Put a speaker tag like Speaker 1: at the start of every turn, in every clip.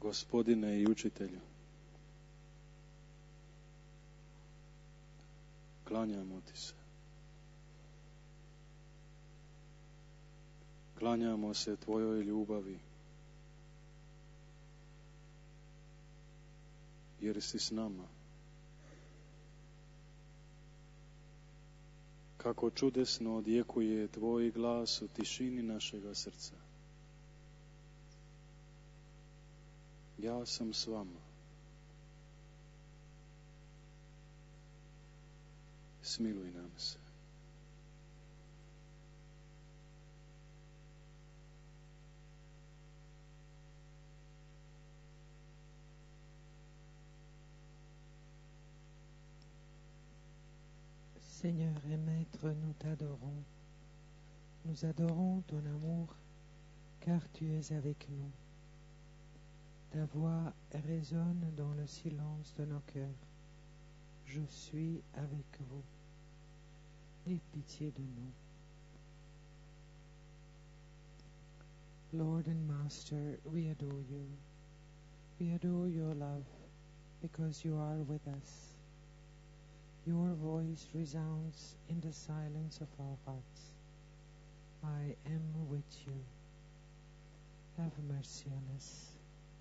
Speaker 1: Gospodine i učitelju, klanjamo ti se. Klanjamo se tvojoj ljubavi, jer si s nama. Kako čudesno odjekuje tvoj glas u tišini našega srca. Ja sam s vama. Smiluj nam se.
Speaker 2: Seigneur et Maître, nous t'adorons. Nous adorons ton amour, car tu es avec nous. Ta voix résonne dans le silence de nos cœurs. Je suis avec vous. Aie pitié de nous. Lord and Master, we adore you. We adore your love, because you are with us. Your voice resounds in the silence of our hearts. I am with you. Have mercy on us.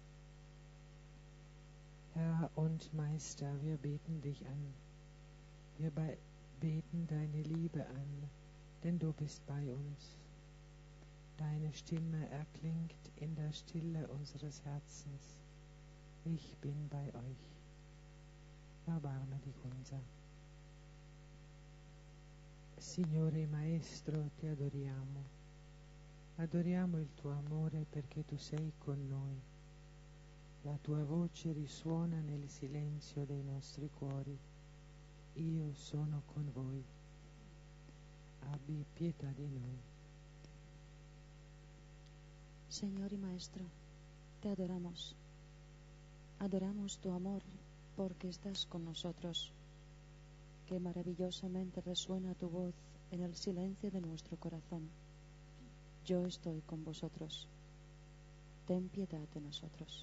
Speaker 2: Herr und Meister, wir beten dich an. Wir beten deine Liebe an, denn du bist bei uns. Deine Stimme erklingt in der Stille unseres Herzens. Ich bin bei euch. Erbarme dich unser. Signore Maestro, ti adoriamo. Adoriamo il tuo amore perché tu sei con noi. La tua voce risuona nel silenzio dei nostri cuori. Io sono con voi. Abbi pietà di noi.
Speaker 3: Señor y Maestro, te adoramos. Adoramos tu amor porque estás con nosotros. Qué maravillosamente resuena tu voz en el silencio de nuestro corazón. Yo estoy con vosotros. Ten piedad de nosotros.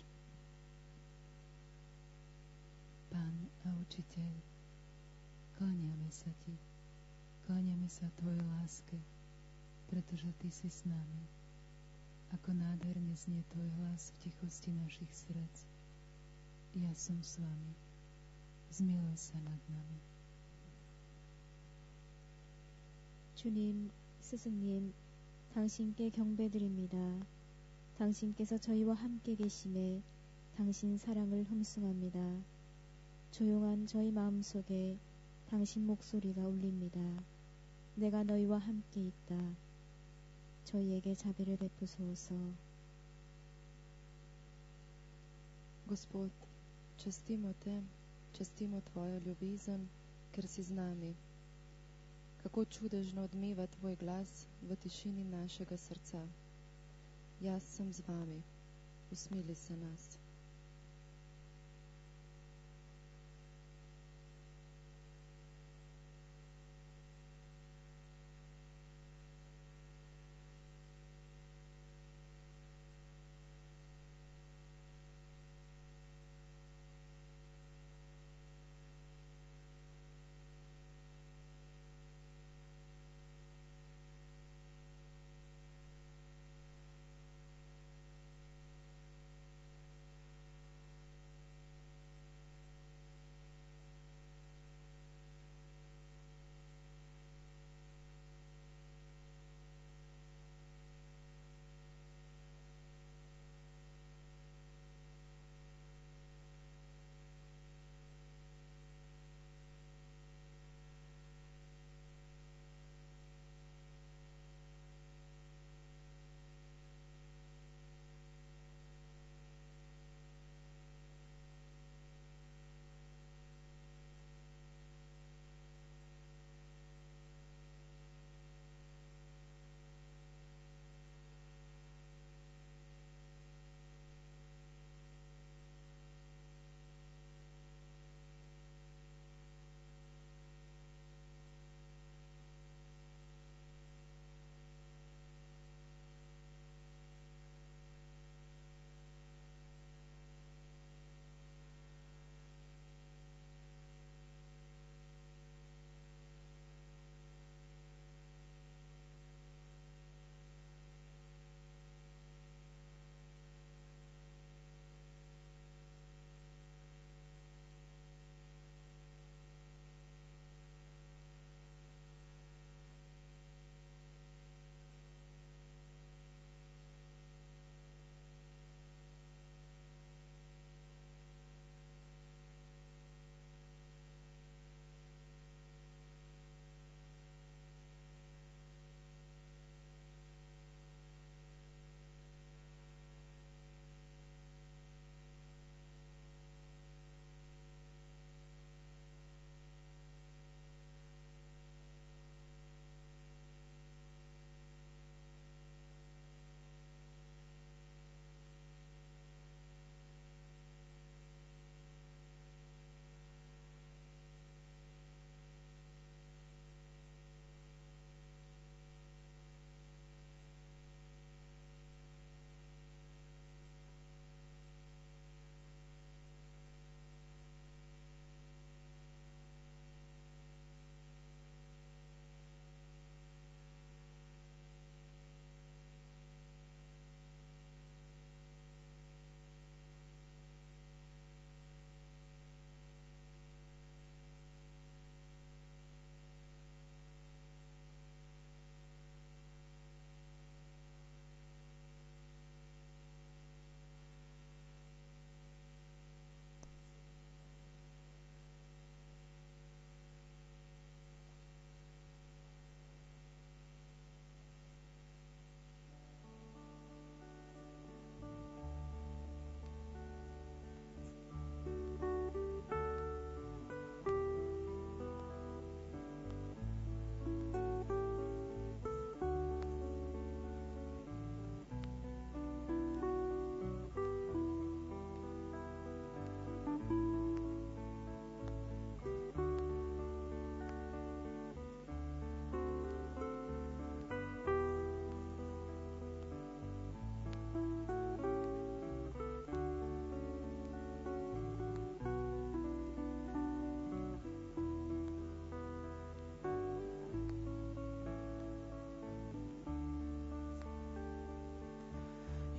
Speaker 4: Pán a učiteľ, kláňame sa ti, kláňame sa tvojej láske, pretože ty si s nami. Ako nádherne znie tvoj hlas v tichosti našich srdc. Ja som s vami. Zmiluj sa nad nami.
Speaker 5: 주님, 스승님, 당신께 경배드립니다. 당신께서 저희와 함께 계심에 당신 사랑을 흠숭합니다. 조용한 저희 마음속에 당신 목소리가 울립니다. 내가 너희와 함께 있다. 저희에게 자비를 베푸소서.
Speaker 6: Gospod, častimo te, častimo tvojo ljubezen, ker si z nami. Kako čudežno odmeva tvoj glas v tišini našega srca. Jaz sem z vami, usmili se nas.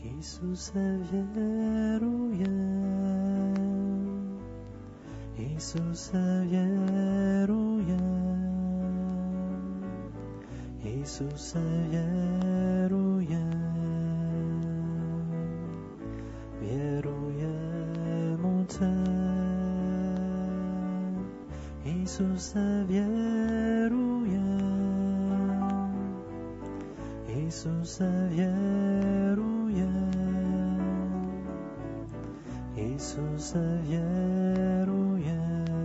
Speaker 7: Isuse wieruję, Isuse wieruję, Isuse wieruję, wieruję mu Ty. Isuse wieruję, Isuse wieruję, Isuse wieruję,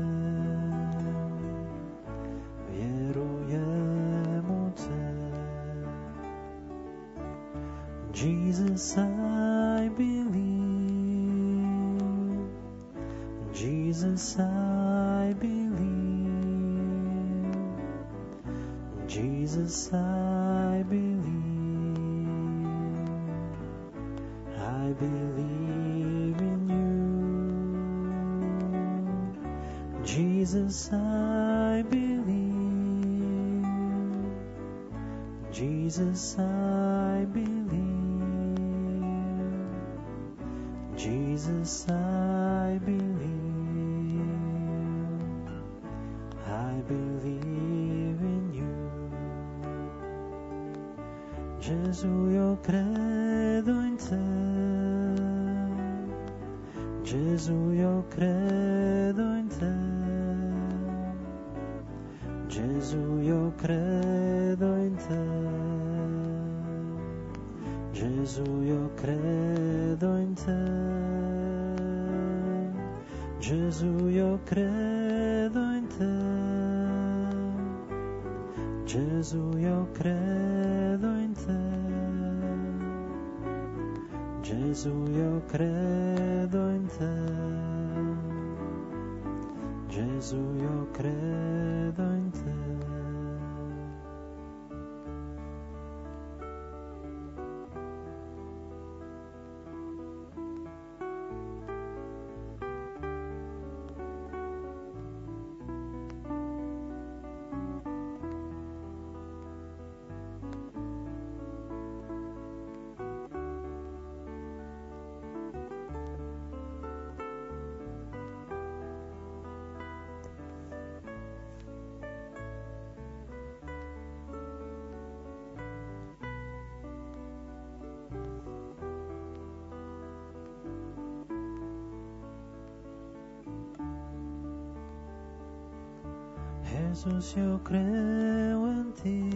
Speaker 7: wieruję mu Ty. Jesus, I believe, Jesus, I believe, Jesus, I believe in you. Jesus, I believe, Jesus, I believe, Jesus, I believe in you. Gesù, io credo in Te, Gesù, io credo in Te, Gesù, io credo in Te, Gesù, io credo in Te, Gesù, io credo in Te, Gesù, io credo in Te, Gesù, io credo in Te, Gesù, io credo in Te. Jesús, yo creo en Ti,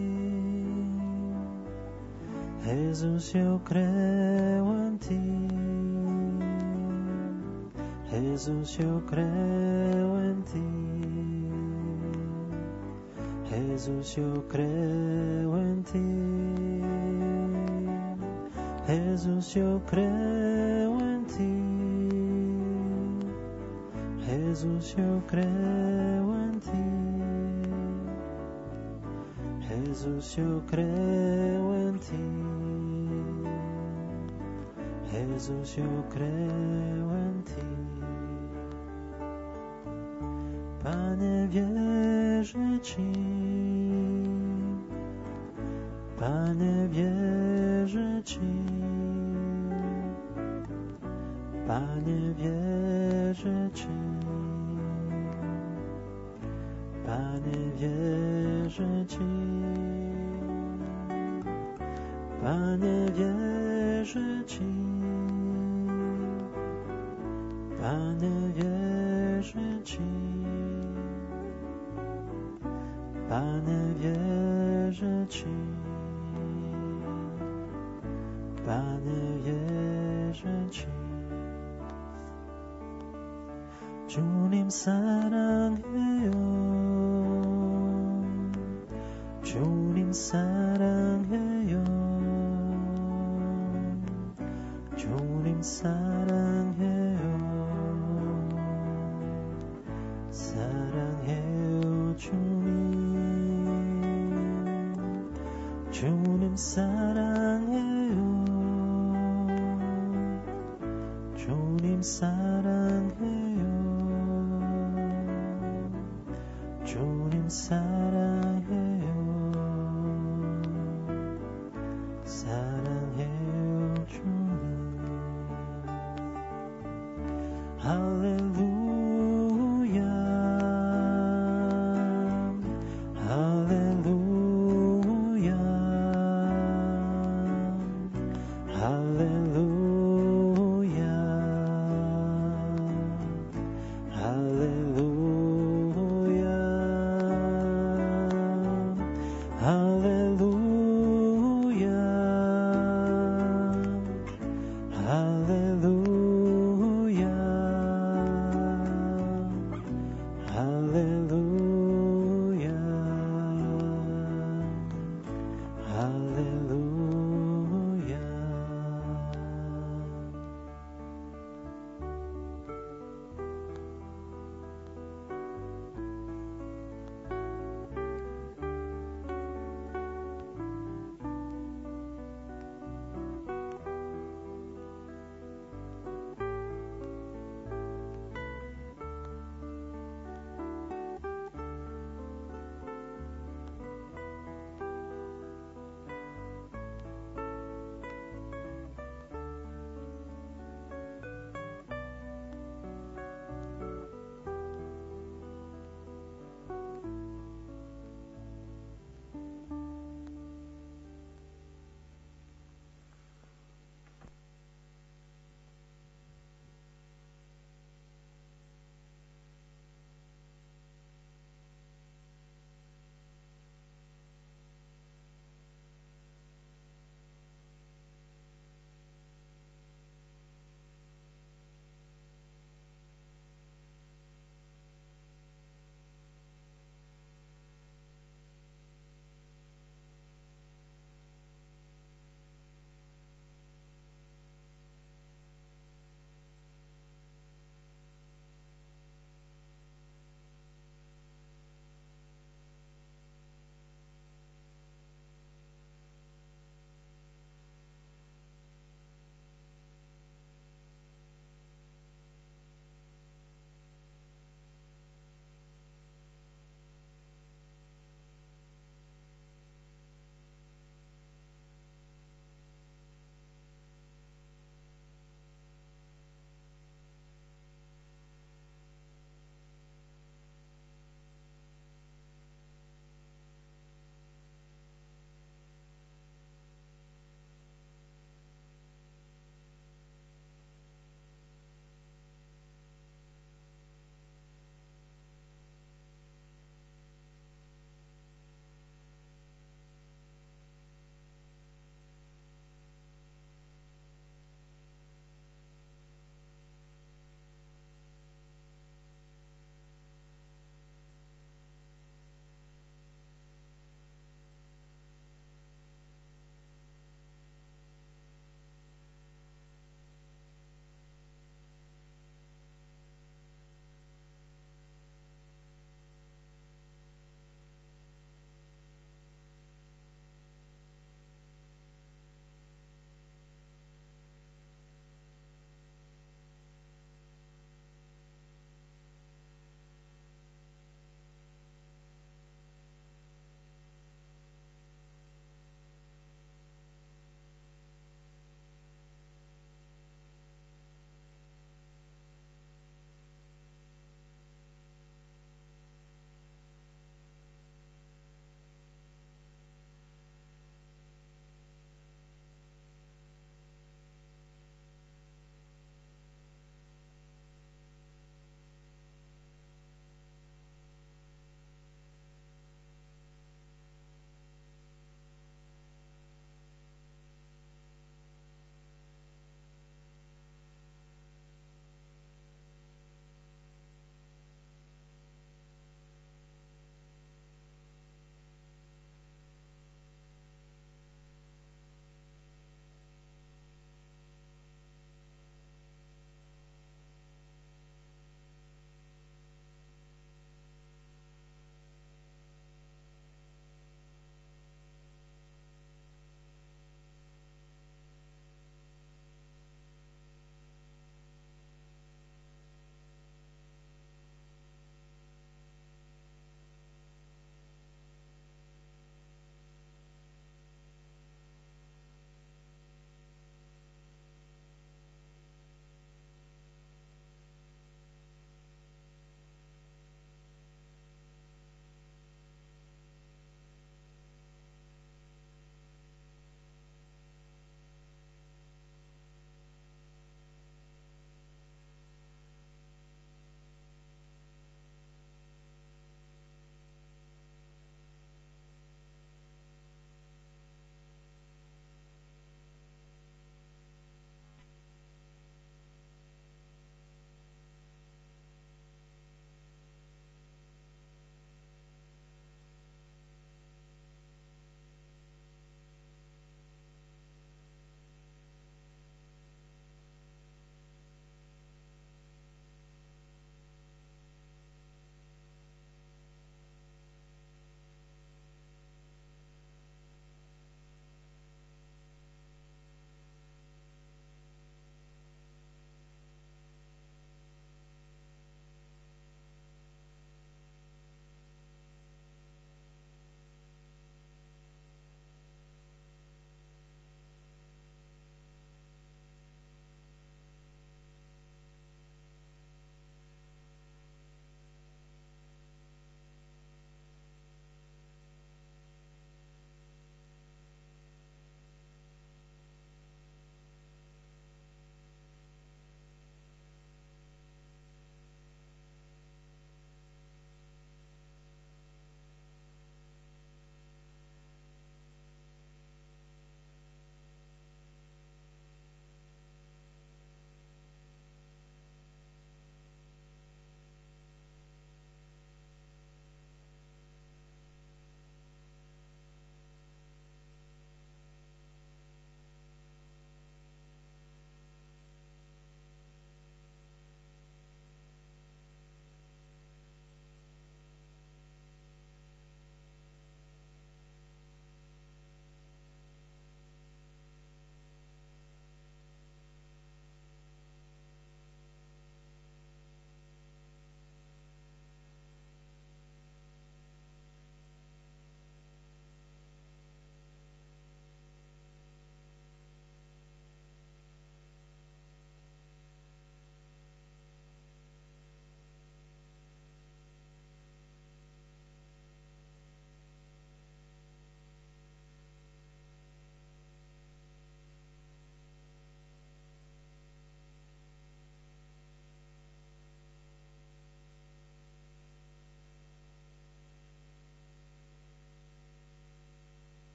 Speaker 7: Jesús, yo creo en Ti, Jesús, yo creo en Ti, Jesús, yo creo en Ti, Jesús, yo creo en Ti, Jesús, yo creo en Ti, Jesús, yo creo en Ti, Jesús, yo creo en Ti. Panie, wierzę Ci, Panie, wierzę Ci, Panie, wierzę Ci, Panie, wierzę Ci, Panie, wierzę Ci, Panie, wierzę Ci, Panie, wierzę Ci, Panie, wierzę Ci. 주님 사랑해요, 주님 사랑해요, 주님 사랑해요, 사랑해요 주님, 주님 사랑해요, 주님 사랑해요, 주님 사랑해요, 사랑해요 주님.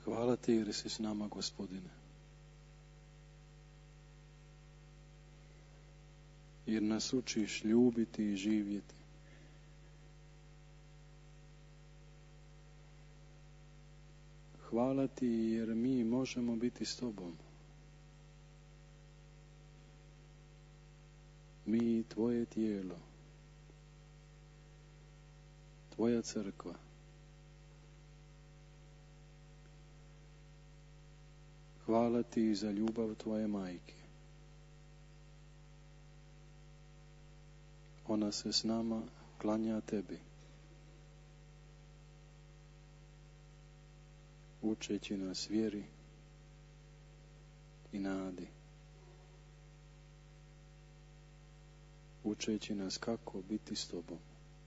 Speaker 1: Hvala ti jer si s nama, Gospodine. Jer nas učiš ljubiti i živjeti. Hvala ti jer mi možemo biti s tobom. Mi tvoje tijelo, tvoja crkva. Hvala ti za ljubav tvoje majke. Ona se s nama klanja tebi, učeći nas vjeri i nadi, učeći nas kako biti s tobom.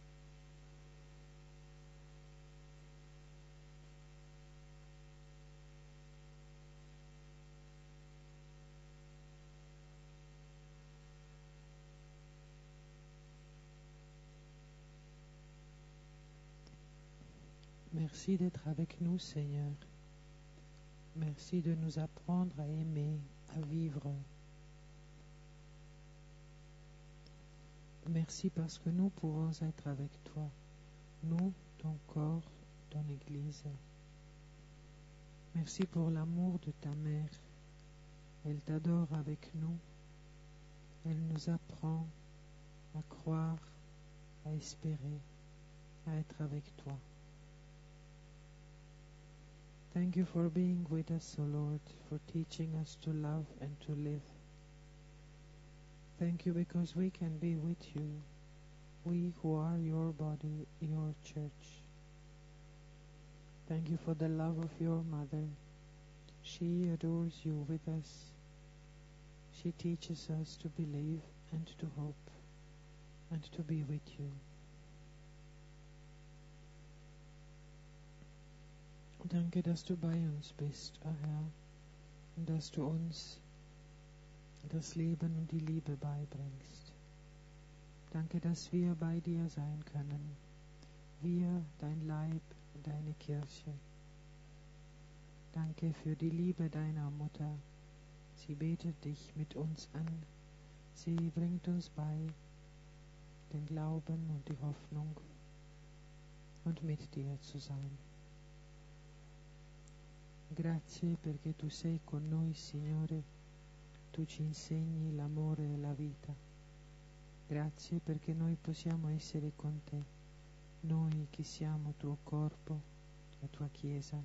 Speaker 2: Merci d'être avec nous, Seigneur. Merci de nous apprendre à aimer, à vivre. Merci parce que nous pouvons être avec toi, nous, ton corps, ton Église. Merci pour l'amour de ta mère. Elle t'adore avec nous. Elle nous apprend à croire, à espérer, à être avec toi. Thank you for being with us, O Lord, for teaching us to love and to live. Thank you because we can be with you, we who are your body, your church. Thank you for the love of your mother. She adores you with us. She teaches us to believe and to hope and to be with you. Danke, dass du bei uns bist, o Herr, und dass du uns das Leben und die Liebe beibringst. Danke, dass wir bei dir sein können. Wir, dein Leib, deine Kirche. Danke für die Liebe deiner Mutter. Sie betet dich mit uns an. Sie bringt uns bei den Glauben und die Hoffnung und mit dir zu sein. Grazie perché tu sei con noi, Signore. Tu ci insegni l'amore e la vita. Grazie perché noi possiamo essere con te, noi che siamo tuo corpo, la tua Chiesa.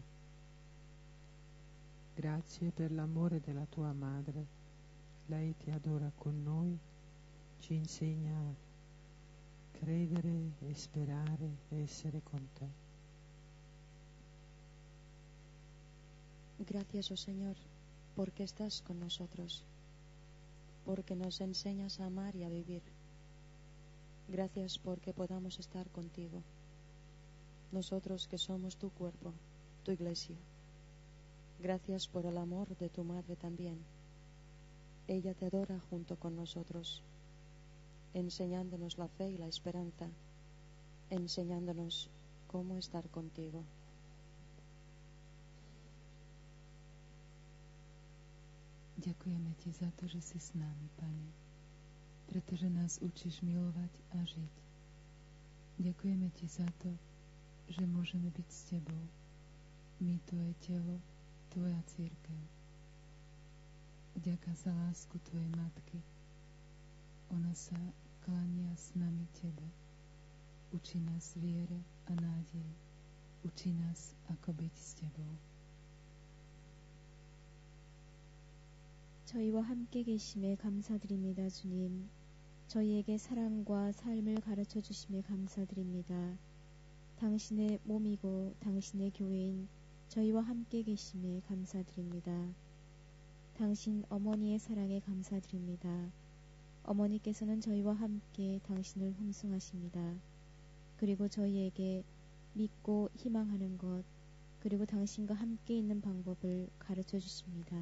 Speaker 2: Grazie per l'amore della tua madre. Lei ti adora con noi, ci insegna a credere e sperare e essere con te.
Speaker 3: Gracias, oh Señor, porque estás con nosotros, porque nos enseñas a amar y a vivir. Gracias porque podamos estar contigo, nosotros que somos tu cuerpo, tu iglesia. Gracias por el amor de tu madre también. Ella te adora junto con nosotros, enseñándonos la fe y la esperanza, enseñándonos cómo estar contigo.
Speaker 4: Ďakujeme ti za to, že si s nami, Pane, pretože nás učíš milovať a žiť. Ďakujeme ti za to, že môžeme byť s tebou. My, tvoje telo, tvoja cirkev. Vďaka za lásku tvojej matky. Ona sa klania s nami tebe. Učí nás viere a nádej. Učí nás, ako byť s tebou.
Speaker 5: 저희와 함께 계심에 감사드립니다, 주님. 저희에게 사랑과 삶을 가르쳐 주심에 감사드립니다. 당신의 몸이고 당신의 교회인 저희와 함께 계심에 감사드립니다. 당신 어머니의 사랑에 감사드립니다. 어머니께서는 저희와 함께 당신을 흠숭하십니다. 그리고 저희에게 믿고 희망하는 것, 그리고 당신과 함께 있는 방법을 가르쳐 주십니다.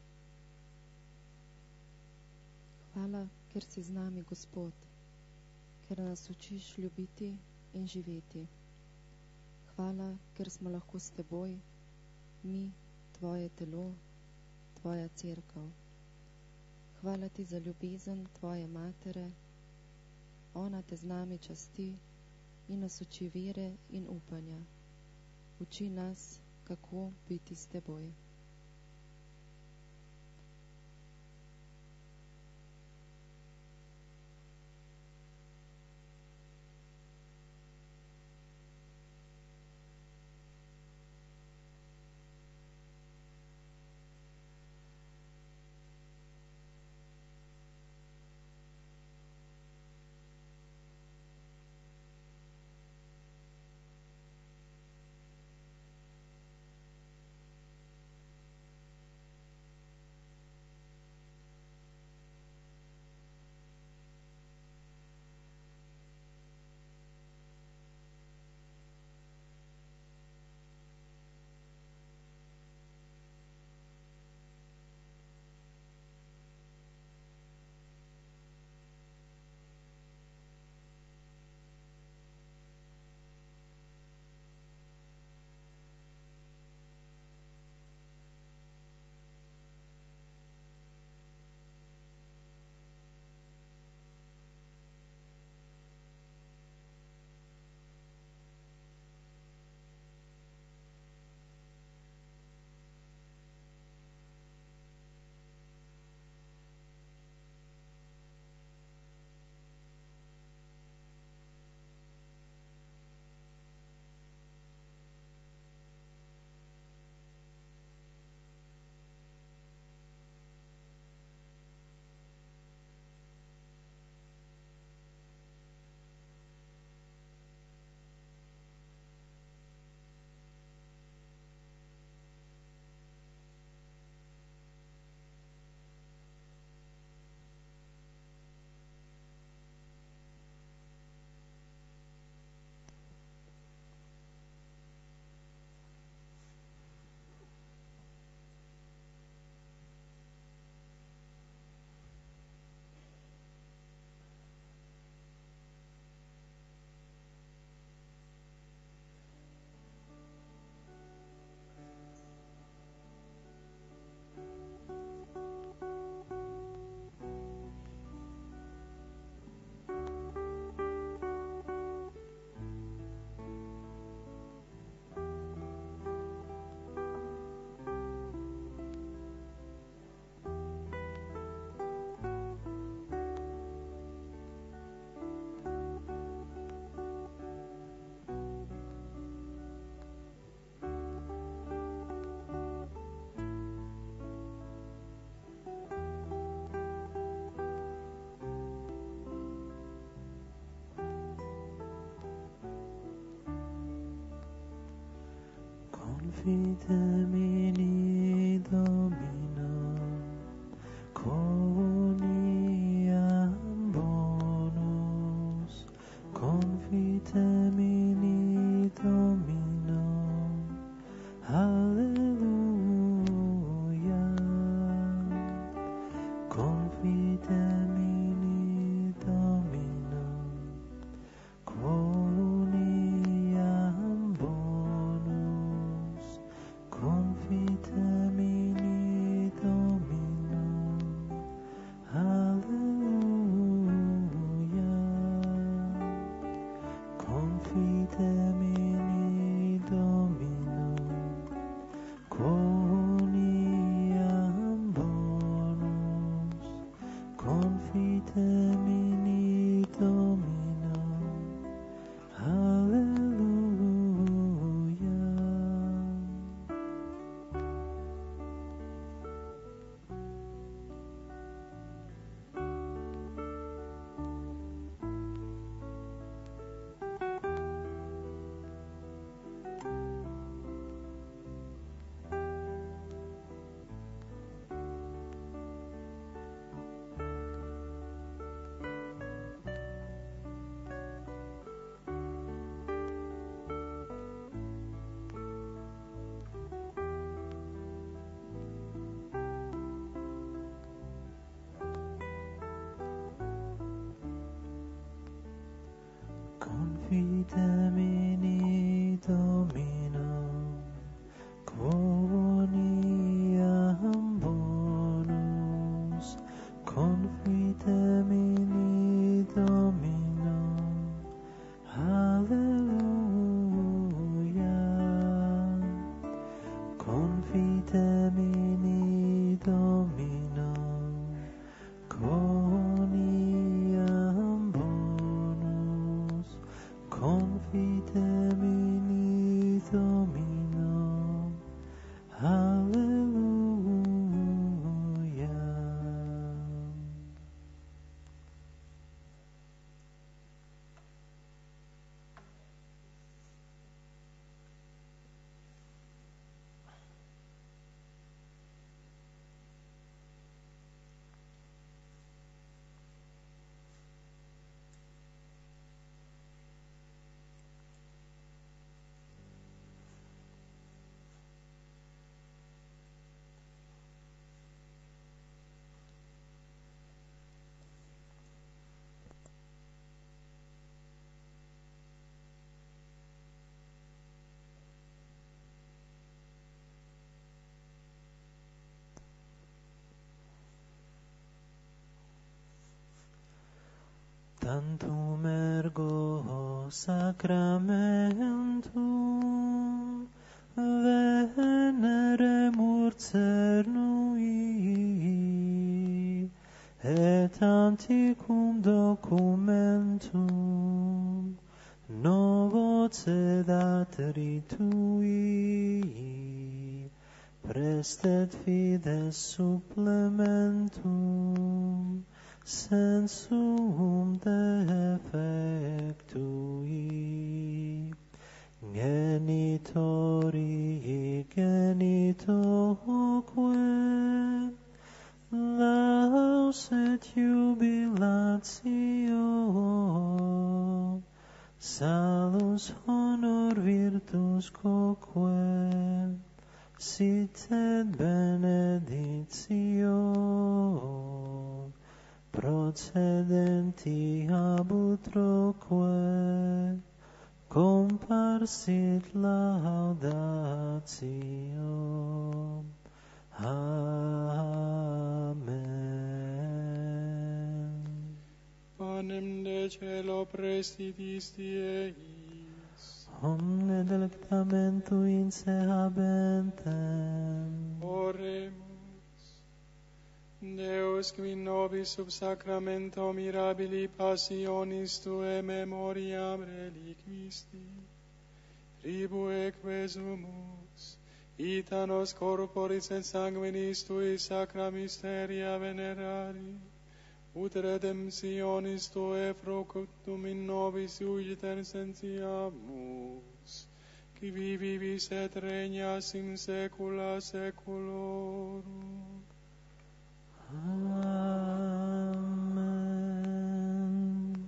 Speaker 6: Hvala, ker si z nami, Gospod, ker nas učiš ljubiti in živeti. Hvala, ker smo lahko s teboj, mi, Tvoje telo, Tvoja cerkev. Hvala Ti za ljubezen Tvoje matere. Ona Te z nami časti in nas uči vere in upanja. Uči nas, kako biti s Teboj.
Speaker 7: Confidemini Domino, coniam bonus. Confidemini Domino, Alleluia. Confidemini Domino, coniam bonus. Confidemini Domino, Alleluia. Confidemini Domino, coniam bonus. Confidemini Domino, Alleluia. Confidemini Domino, coniam confitemini Domino, coniam bonus, confitemini Domino, Alleluia. Tantum ergo sacramentum veneremur cernui, et anticum documentum novo cedatri tui, prestet fides supplementum sensum defectui, genitori genitoque, laus et jubilatio, salus honor virtus quoque, sit et benedictio, procedenti ab utroque, comparsit laudatio. Amen.
Speaker 1: Panem de cielo prestidis Dieis,
Speaker 7: Omne delectamentu in se habentem.
Speaker 1: oremus. Deus, qui nobis sub sacramento mirabili passionis Tuae memoriam reliquisti, tribue quesumus, ita nos corporis et sanguinis Tui sacra mysteria venerari, ut redemptionis Tuae fructum in nobis iugiter sentiamus, qui vivis et regnas in saecula saeculorum.
Speaker 7: Amen.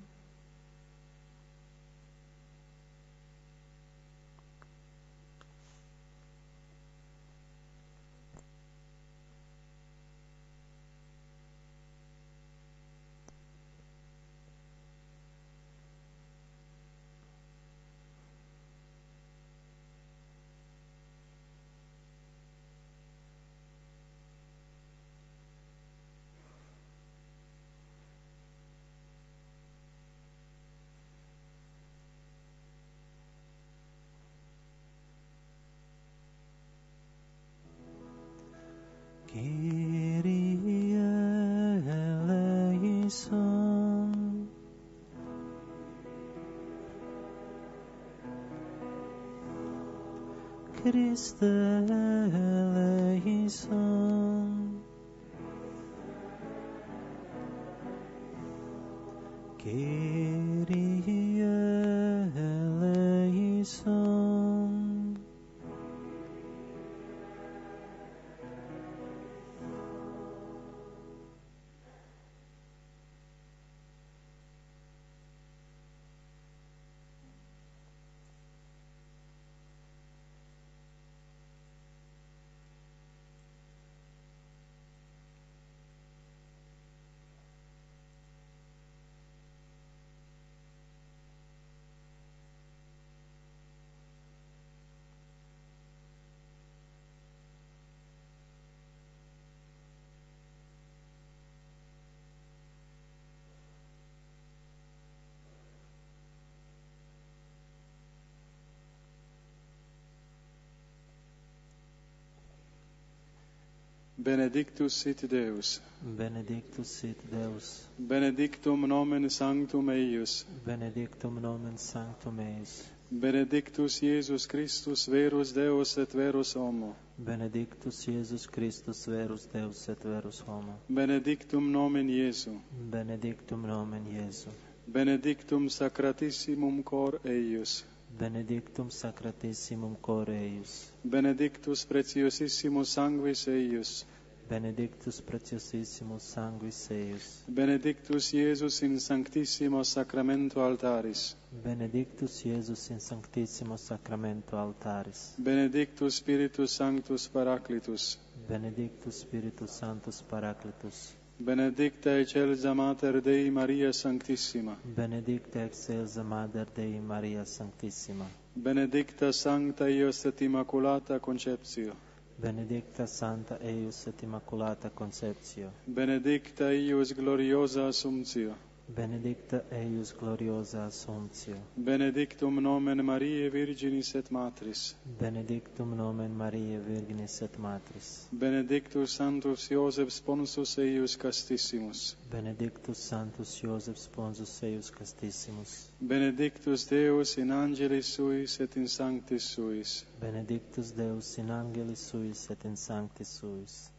Speaker 7: Kyrie eleison. Christe eleison. Kyrie eleison.
Speaker 1: Benedictus sit Deus.
Speaker 7: Benedictus sit Deus.
Speaker 1: Benedictum nomen sanctum eius.
Speaker 7: Benedictum nomen sanctum eius.
Speaker 1: Benedictus Iesus Christus, verus Deus et verus homo.
Speaker 7: Benedictus Iesus Christus, verus Deus et verus homo.
Speaker 1: Benedictum nomen Iesu.
Speaker 7: Benedictum nomen Iesu.
Speaker 1: Benedictum sacratissimum cor eius.
Speaker 7: Benedictum sacratissimum cor eius.
Speaker 1: Benedictus preciosissimus sanguis eius.
Speaker 7: Benedictus preciosissimus sanguis eius.
Speaker 1: Benedictus Iesus in sanctissimo sacramento altaris.
Speaker 7: Benedictus Iesus in sanctissimo sacramento altaris.
Speaker 1: Benedictus Spiritus Sanctus Paraclitus.
Speaker 7: Benedictus Spiritus Sanctus Paraclitus.
Speaker 1: Benedicta excelsa Mater Dei Maria Sanctissima.
Speaker 7: Benedicta excelsa Mater Dei Maria Sanctissima.
Speaker 1: Benedicta Sancta Eius et Immaculata Conceptio.
Speaker 7: Benedicta Santa Eius et Immaculata Conceptio.
Speaker 1: Benedicta Eius Gloriosa Assumptio.
Speaker 7: Benedicta eius gloriosa Assumptio.
Speaker 1: Benedictum nomen Mariae Virginis et Matris.
Speaker 7: Benedictum nomen Mariae Virginis et Matris.
Speaker 1: Benedictus Sanctus Iosef Sponsus eius castissimus.
Speaker 7: Benedictus Sanctus Iosef Sponsus eius castissimus.
Speaker 1: Benedictus Deus in angelis suis et in sanctis suis.
Speaker 7: Benedictus Deus in angelis suis et in sanctis suis.